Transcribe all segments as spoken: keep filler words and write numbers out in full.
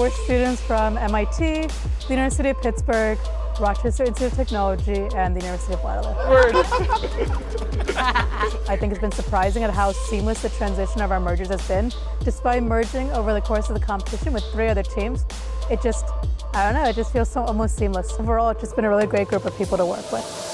we're students from M I T, the University of Pittsburgh, Rochester Institute of Technology, and the University of Waterloo. I think it's been surprising at how seamless the transition of our mergers has been. Despite merging over the course of the competition with three other teams, it just, I don't know, it just feels so almost seamless. Overall, it's just been a really great group of people to work with.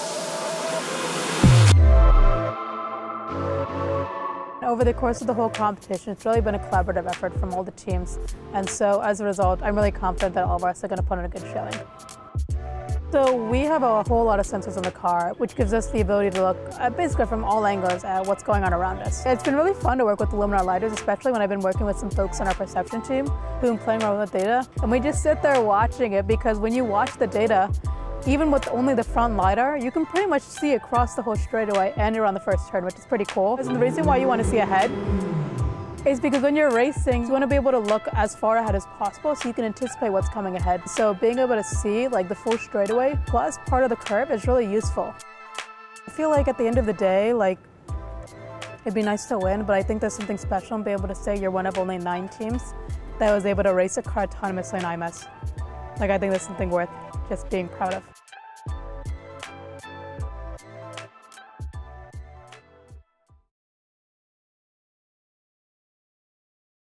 Over the course of the whole competition, it's really been a collaborative effort from all the teams. And so as a result, I'm really confident that all of us are going to put in a good showing. So we have a whole lot of sensors in the car, which gives us the ability to look at basically from all angles at what's going on around us. It's been really fun to work with the Luminar lidars, especially when I've been working with some folks on our perception team who've been playing around with the data. And we just sit there watching it because when you watch the data, even with only the front lidar, you can pretty much see across the whole straightaway and you're on the first turn, which is pretty cool. And the reason why you want to see ahead is because when you're racing, you want to be able to look as far ahead as possible so you can anticipate what's coming ahead. So being able to see like the full straightaway plus part of the curve is really useful. I feel like at the end of the day, like it'd be nice to win, but I think there's something special in being able to say you're one of only nine teams that was able to race a car autonomously in I M S. Like I think that's something worth just being proud of.